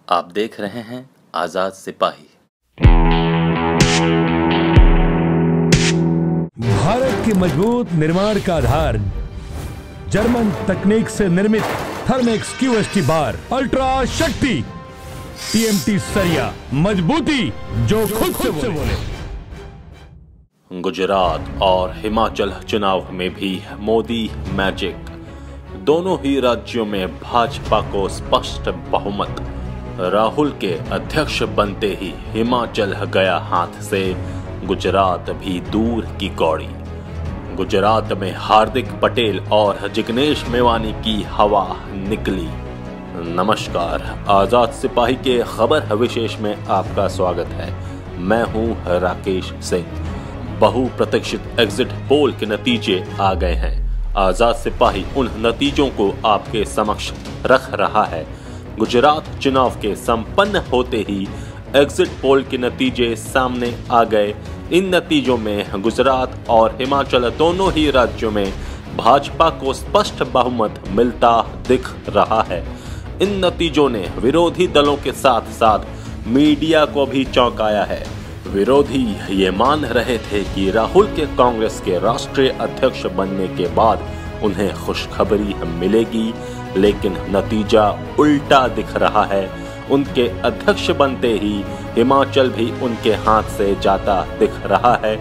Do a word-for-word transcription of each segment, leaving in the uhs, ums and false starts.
आप देख रहे हैं आजाद सिपाही। भारत की मजबूत निर्माण का आधार जर्मन तकनीक से निर्मित Thermex QST bar ultra Shakti TMT सरिया, मजबूती जो खुद से बोले। गुजरात और हिमाचल चुनाव में भी मोदी मैजिक। दोनों ही राज्यों में भाजपा को स्पष्ट बहुमत। राहुल के अध्यक्ष बनते ही हिमाचल गया हाथ से, गुजरात भी दूर की कौड़ी। गुजरात में हार्दिक पटेल और जिग्नेश मेवानी की हवा निकली। नमस्कार, आजाद सिपाही के खबर विशेष में आपका स्वागत है। मैं हूं राकेश सिंह। बहुप्रतीक्षित एग्जिट पोल के नतीजे आ गए हैं। आजाद सिपाही उन नतीजों को आपके समक्ष रख रहा है। गुजरात चुनाव के संपन्न होते ही एग्जिट पोल के नतीजे सामने आ गए। इन नतीजों में गुजरात और हिमाचल दोनों ही राज्यों में भाजपा को स्पष्ट बहुमत मिलता दिख रहा है। इन नतीजों ने विरोधी दलों के साथ साथ मीडिया को भी चौंकाया है। विरोधी ये मान रहे थे कि राहुल के कांग्रेस के राष्ट्रीय अध्यक्ष बनने के बाद उन्हें खुशखबरी मिलेगी, लेकिन नतीजा उल्टा दिख रहा है। उनके अध्यक्ष बनते ही हिमाचल भी उनके हाथ से जाता दिख रहा है,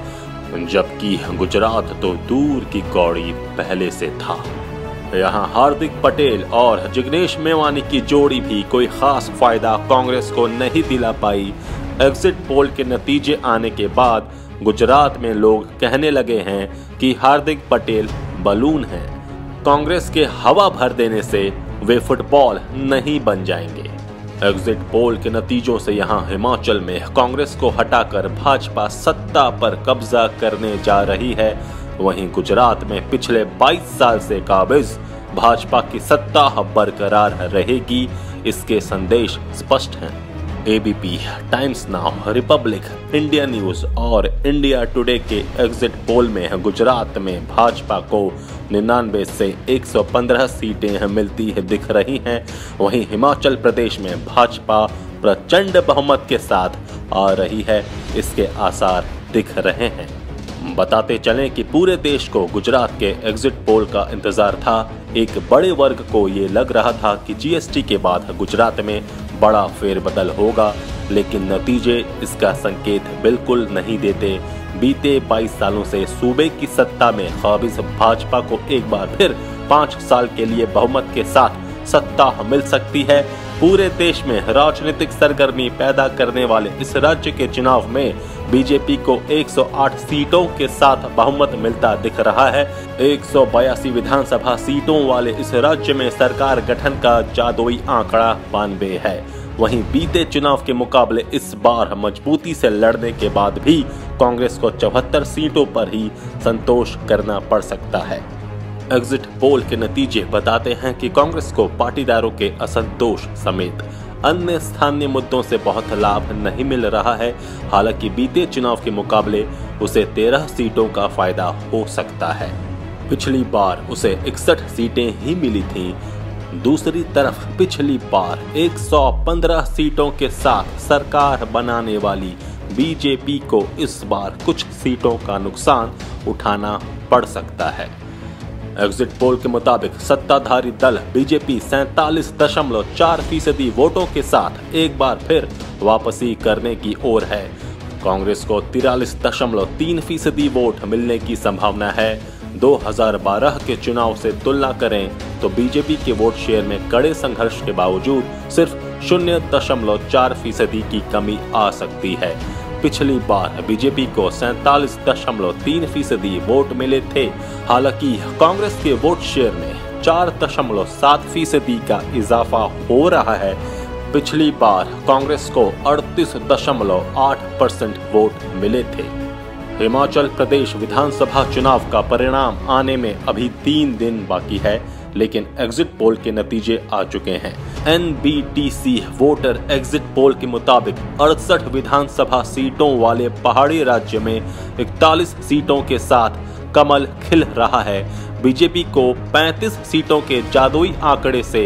जबकि गुजरात तो दूर की कौड़ी पहले से था। यहाँ हार्दिक पटेल और जिग्नेश मेवानी की जोड़ी भी कोई खास फायदा कांग्रेस को नहीं दिला पाई। एग्जिट पोल के नतीजे आने के बाद गुजरात में लोग कहने लगे हैं कि हार्दिक पटेल बलून हैं। कांग्रेस के हवा भर देने से वे फुटबॉल नहीं बन जाएंगे। एग्जिट पोल के नतीजों से यहां हिमाचल में कांग्रेस को हटाकर भाजपा सत्ता पर कब्जा करने जा रही है। वहीं गुजरात में पिछले बाईस साल से काबिज भाजपा की सत्ता बरकरार रहेगी। इसके संदेश स्पष्ट हैं। ABP, Times Now, Republic, India News और इंडिया टुडे के एग्जिट पोल में गुजरात में भाजपा को निन्यानवे से एक सौ पंद्रह सीटें मिलती है दिख रही हैं। वहीं हिमाचल प्रदेश में भाजपा प्रचंड बहुमत के साथ आ रही है, इसके आसार दिख रहे हैं। बताते चलें कि पूरे देश को गुजरात के एग्जिट पोल का इंतजार था। एक बड़े वर्ग को ये लग रहा था कि जीएसटी के बाद गुजरात में बड़ा फेरबदल होगा, लेकिन नतीजे इसका संकेत बिल्कुल नहीं देते। बीते बाईस सालों से सूबे की सत्ता में काबिज भाजपा को एक बार फिर पाँच साल के लिए बहुमत के साथ सत्ता मिल सकती है। पूरे देश में राजनीतिक सरगर्मी पैदा करने वाले इस राज्य के चुनाव में बीजेपी को एक सौ आठ सीटों के साथ बहुमत मिलता दिख रहा है। एक सौ बयासी विधानसभा सीटों वाले इस राज्य में सरकार गठन का जादुई आंकड़ा बानवे है। वहीं बीते चुनाव के मुकाबले इस बार मजबूती से लड़ने के बाद भी कांग्रेस को चौहत्तर सीटों पर ही संतोष करना पड़ सकता है। एग्जिट पोल के नतीजे बताते हैं कि कांग्रेस को पाटीदारों के असंतोष समेत अन्य स्थानीय मुद्दों से बहुत लाभ नहीं मिल रहा है। हालांकि बीते चुनाव के मुकाबले उसे तेरह सीटों का फायदा हो सकता है। पिछली बार उसे इकसठ सीटें ही मिली थीं। दूसरी तरफ पिछली बार एक सौ पंद्रह सीटों के साथ सरकार बनाने वाली बीजेपी को इस बार कुछ सीटों का नुकसान उठाना पड़ सकता है। एग्जिट पोल के मुताबिक सत्ताधारी दल बीजेपी सैंतालीस दशमलव चार फीसदी वोटों के साथ एक बार फिर वापसी करने की ओर है। कांग्रेस को तिरालीस दशमलव तीन फीसदी वोट मिलने की संभावना है। दो हज़ार बारह के चुनाव से तुलना करें तो बीजेपी के वोट शेयर में कड़े संघर्ष के बावजूद सिर्फ शून्य दशमलव चार फीसदी की कमी आ सकती है। पिछली बार बीजेपी को सैंतालीस दशमलव तीन फीसदी वोट मिले थे। हालांकि कांग्रेस के वोट शेयर में चार दशमलव सात फीसदी का इजाफा हो रहा है। पिछली बार कांग्रेस को अड़तीस दशमलव आठ परसेंट वोट मिले थे। हिमाचल प्रदेश विधानसभा चुनाव का परिणाम आने में अभी तीन दिन बाकी है, लेकिन एग्जिट पोल के नतीजे आ चुके हैं। एनबीटीसी वोटर एग्जिट पोल के मुताबिक अड़सठ विधानसभा सीटों वाले पहाड़ी राज्य में इकतालीस सीटों के साथ कमल खिल रहा है। बीजेपी को पैंतीस सीटों के जादुई आंकड़े से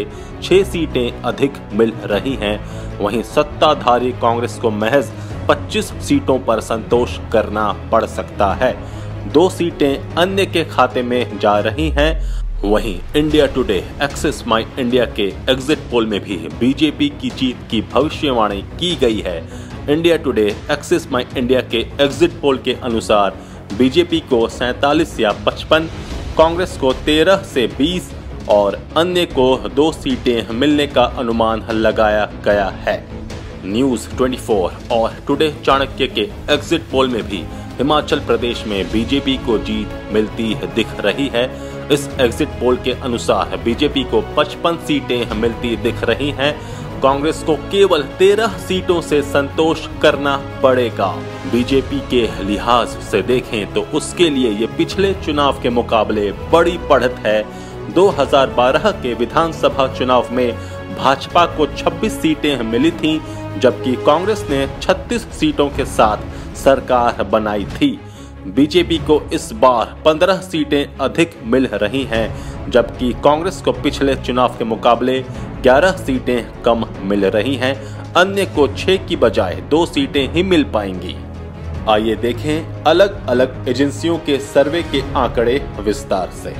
छह सीटें अधिक मिल रही हैं। वहीं सत्ताधारी कांग्रेस को महज पच्चीस सीटों पर संतोष करना पड़ सकता है। दो सीटें अन्य के खाते में जा रही हैं। वहीं India Today Axis My India के एग्जिट पोल में भी बीजेपी की जीत की भविष्यवाणी की गई है। India Today Axis My India के एग्जिट पोल के अनुसार बीजेपी को सैंतालीस या पचपन, कांग्रेस को तेरह से बीस और अन्य को दो सीटें मिलने का अनुमान लगाया गया है। न्यूज़ चौबीस और टुडे चाणक्य के एग्जिट पोल में भी हिमाचल प्रदेश में बीजेपी को जीत मिलती दिख रही है। इस एग्जिट पोल के अनुसार बीजेपी को पचपन सीटें मिलती दिख रही हैं। कांग्रेस को केवल तेरह सीटों से संतोष करना पड़ेगा। बीजेपी के लिहाज से देखें तो उसके लिए ये पिछले चुनाव के मुकाबले बड़ी बढ़त है। दो हज़ार बारह के विधानसभा चुनाव में भाजपा को छब्बीस सीटें मिली थीं, जबकि कांग्रेस ने छत्तीस सीटों के साथ सरकार बनाई थी। बीजेपी को इस बार पंद्रह सीटें अधिक मिल रही हैं, जबकि कांग्रेस को पिछले चुनाव के मुकाबले ग्यारह सीटें कम मिल रही हैं। अन्य को छह की बजाय दो सीटें ही मिल पाएंगी। आइए देखें अलग अलग एजेंसियों के सर्वे के आंकड़े विस्तार से।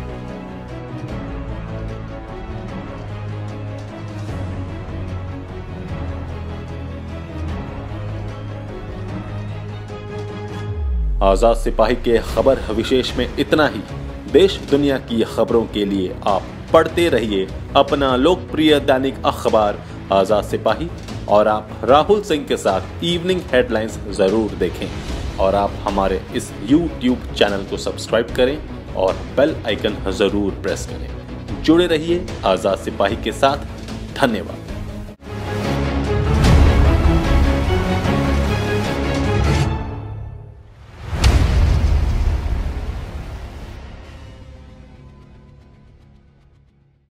आजाद सिपाही के खबर विशेष में इतना ही। देश दुनिया की खबरों के लिए आप पढ़ते रहिए अपना लोकप्रिय दैनिक अखबार आजाद सिपाही, और आप राहुल सिंह के साथ इवनिंग हेडलाइंस जरूर देखें। और आप हमारे इस यूट्यूब चैनल को सब्सक्राइब करें और बेल आइकन जरूर प्रेस करें। जुड़े रहिए आजाद सिपाही के साथ। धन्यवाद।